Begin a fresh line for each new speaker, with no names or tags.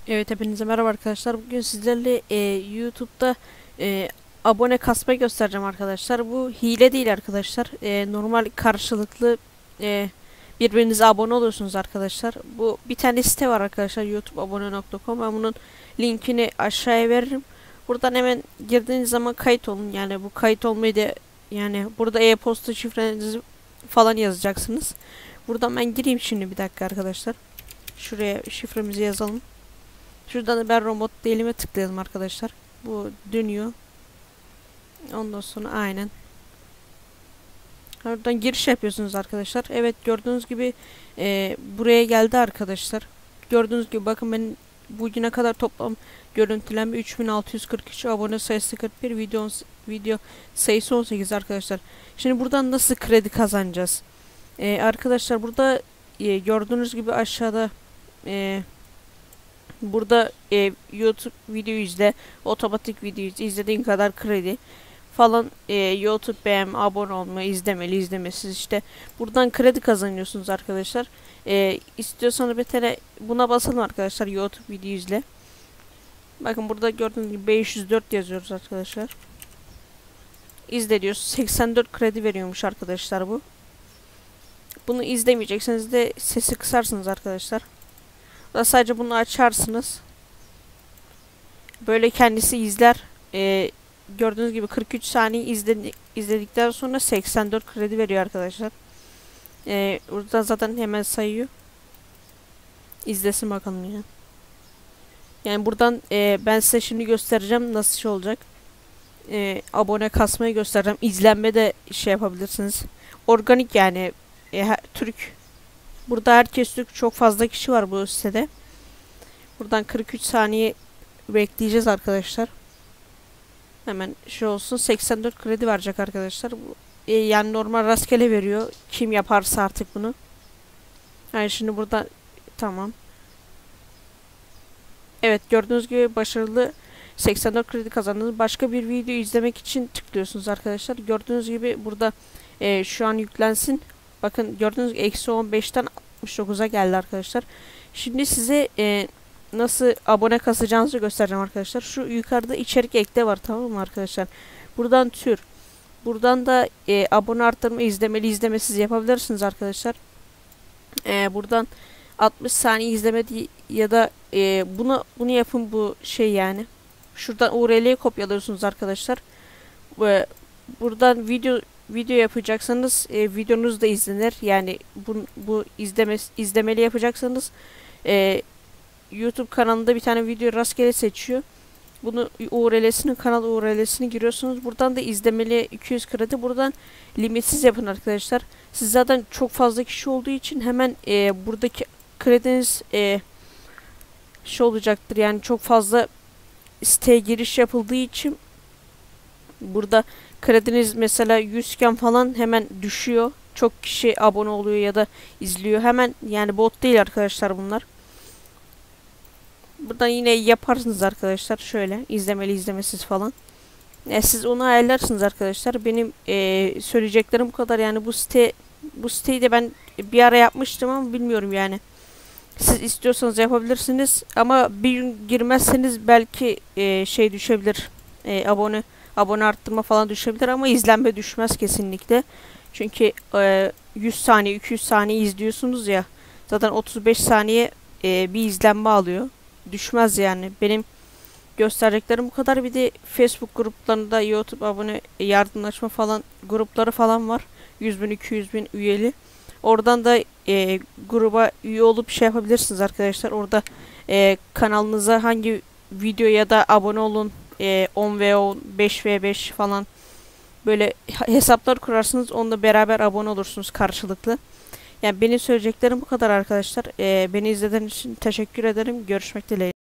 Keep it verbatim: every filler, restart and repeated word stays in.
Evet, hepinize merhaba arkadaşlar. Bugün sizlerle e, YouTube'da e, abone kasma göstereceğim arkadaşlar. Bu hile değil arkadaşlar. E, normal karşılıklı e, birbirinize abone oluyorsunuz arkadaşlar. Bu bir tane site var arkadaşlar, youtube abone nokta com. Ben bunun linkini aşağıya veririm. Buradan hemen girdiğiniz zaman kayıt olun. Yani bu kayıt olmayı da, yani burada e-posta şifrenizi falan yazacaksınız. Buradan ben gireyim şimdi, bir dakika arkadaşlar. Şuraya şifremizi yazalım. Şuradan da ben robot değilime tıklayalım arkadaşlar. Bu dönüyor. Ondan sonra aynen. Oradan giriş yapıyorsunuz arkadaşlar. Evet, gördüğünüz gibi e, buraya geldi arkadaşlar. Gördüğünüz gibi bakın, benim bugüne kadar toplam görüntülenme üç bin altı yüz kırk üç, abone sayısı kırk bir, video video sayısı on sekiz arkadaşlar. Şimdi buradan nasıl kredi kazanacağız? E, arkadaşlar burada e, gördüğünüz gibi aşağıda e, burada e, YouTube video izle, otomatik video izle, izlediğin kadar kredi falan, e, YouTube beğenme, abone olma, izlemeli, izlemesiz, işte buradan kredi kazanıyorsunuz arkadaşlar. E, istiyorsanız bir tane buna basalım arkadaşlar, YouTube video izle. Bakın burada gördüğünüz gibi beş yüz dört yazıyoruz arkadaşlar. İzle diyoruz. seksen dört kredi veriyormuş arkadaşlar bu. Bunu izlemeyecekseniz de sesi kısarsınız arkadaşlar. Da sadece bunu açarsınız. Böyle kendisi izler. Ee, gördüğünüz gibi kırk üç saniye izledik, izledikten sonra seksen dört kredi veriyor arkadaşlar. Ee, burada zaten hemen sayıyor. İzlesin bakalım ya. Yani buradan e, ben size şimdi göstereceğim nasıl şey olacak. E, abone kasmayı göstereceğim. İzlenme de şey yapabilirsiniz. Organik yani. E, Türk. Burada herkes Türk. Çok fazla kişi var bu sitede. Buradan kırk üç saniye bekleyeceğiz arkadaşlar. Hemen şey olsun, seksen dört kredi verecek arkadaşlar. E, yani normal rastgele veriyor. Kim yaparsa artık bunu. Yani şimdi burada tamam. Evet, gördüğünüz gibi başarılı, seksen dört kredi kazandınız. Başka bir video izlemek için tıklıyorsunuz arkadaşlar. Gördüğünüz gibi burada e, şu an yüklensin. Bakın gördüğünüz gibi eksi on beşten altmış dokuza geldi arkadaşlar. Şimdi size e, nasıl abone kasacağınızı göstereceğim arkadaşlar. Şu yukarıda içerik ekle var, tamam mı arkadaşlar? Buradan tür. Buradan da e, abone arttırma, izlemeli, izlemesiz yapabilirsiniz arkadaşlar. E, buradan altmış saniye izlemedi ya da e, bunu bunu yapın, bu şey yani. Şuradan U R L'yi kopyalıyorsunuz arkadaşlar. Ve buradan video video yapacaksanız e, videonuz da izlenir. Yani bu, bu izleme, izlemeli yapacaksanız e, YouTube kanalında bir tane video rastgele seçiyor. Bunu U R L'sini, kanal U R L'sini giriyorsunuz. Buradan da izlemeli iki yüz kredi. Buradan limitsiz yapın arkadaşlar. Siz zaten çok fazla kişi olduğu için hemen e, buradaki krediniz e, şey olacaktır. Yani çok fazla siteye giriş yapıldığı için burada krediniz mesela yüz iken falan hemen düşüyor. Çok kişi abone oluyor ya da izliyor. Hemen, yani bot değil arkadaşlar bunlar. Buradan yine yaparsınız arkadaşlar. Şöyle izlemeli, izlemesiz falan. E, siz onu ayarlarsınız arkadaşlar. Benim e, söyleyeceklerim bu kadar. Yani bu site bu siteyi de ben bir ara yapmıştım ama bilmiyorum yani. Siz istiyorsanız yapabilirsiniz ama bir gün girmezseniz belki e, şey düşebilir. E, abone abone arttırma falan düşebilir ama izlenme düşmez kesinlikle. Çünkü e, yüz saniye, iki yüz saniye izliyorsunuz ya. Zaten otuz beş saniye e, bir izlenme alıyor. Düşmez yani. Benim göstereceklerim bu kadar. Bir de Facebook gruplarında YouTube abone yardımlaşma falan grupları falan var. yüz bin, iki yüz bin üyeli. Oradan da e, gruba üye olup şey yapabilirsiniz arkadaşlar. Orada e, kanalınıza hangi video ya da abone olun, e, on ve on, beş ve beş falan böyle hesaplar kurarsınız. Onunla beraber abone olursunuz karşılıklı. Yani benim söyleyeceklerim bu kadar arkadaşlar. E, beni izlediğiniz için teşekkür ederim. Görüşmek dileğiyle.